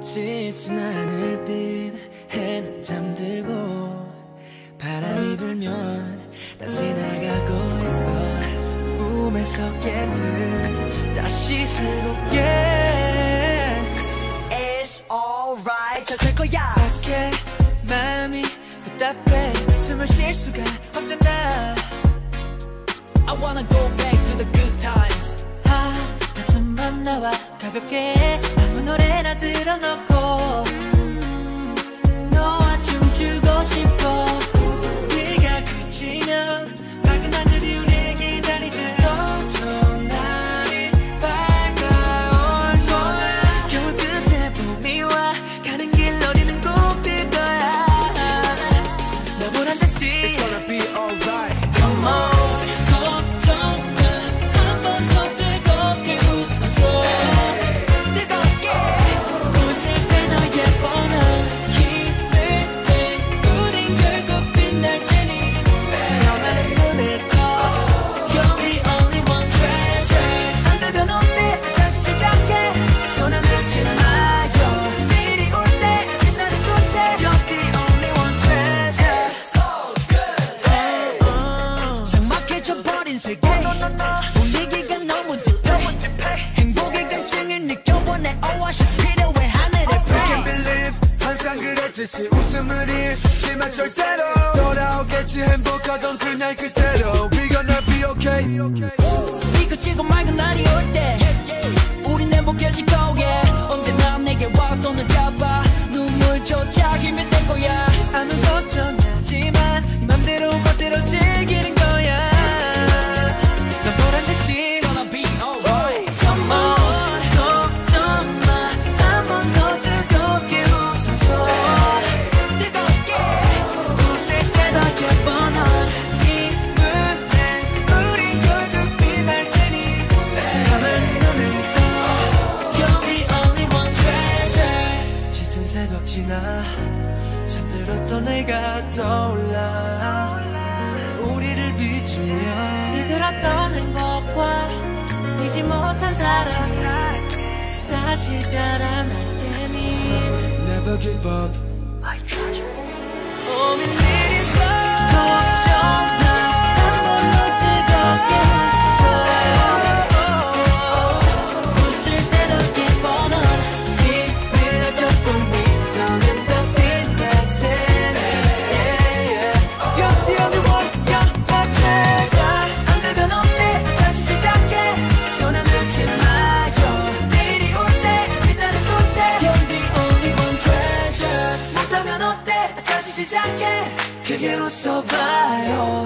지친 하늘빛 해는 잠들고 바람이 불면 다 지나가고 있어. 꿈에서 깬 듯 다시 새롭게 It's alright 잘 될 거야. 어떡해 마음이 답답해 숨을 쉴 수가 없잖아. I wanna go back to the good times. 가슴만 나와 가볍게 아무 노래나 들어놓고 너와 춤추고 싶어. 네가 그치면 밝은 하늘이 우릴 기다리듯 더 좋은 날이 밝아올 거야. 겨울 끝에 봄이 와 가는 길 어디는 꼭 필 거야. 너 보란 듯이 It's gonna be alright. Come on. 분위기가 너무 딥해. 행복의 감정을 느껴본 내 오아시스 필요해 하늘에 pray. I can't believe 항상 그랬듯이 웃음을 잃지만 절대로 돌아오겠지 행복하던 그날 그대로 We gonna be okay. 비 그치고 맑은 날이 올 때 우린 행복해질 거야. 언제나 내게 와 손을 잡아 눈물조차 힘이 될 거야. 아무 걱정하지마 네 맘대로 멋대로 즐기는 거야. 넌 보란 듯이 Gonna be alright. Come on 걱정 마 한 번 더 뜨겁게 웃어줘. 뜨겁게 웃을 때다 예뻐 넌 기분에 우린 결국 빛날 테니 감은 눈을 떠 You're the only one treasure. 짙은 새벽 지나 잠들었던 내가 떠올라 우리를 비추며 시들었던 행복과 잊지 못한 사랑이 다시 자라날 테니 Never give up. My treasure. 봄이 내리서 걱정 마 한 번 더 뜨겁게 웃어줘. 웃을 때도 예뻐 넌 Keep it just for me. 너는 더 빛날 테니 You're the only one, you're my treasure. 안 되면 어때 다시 시작해 전화 놓지 마요. 내일이 올 때 빛나는 존재 You're the only one treasure. 못하면 어때 다시 시작해 크게 웃어봐요.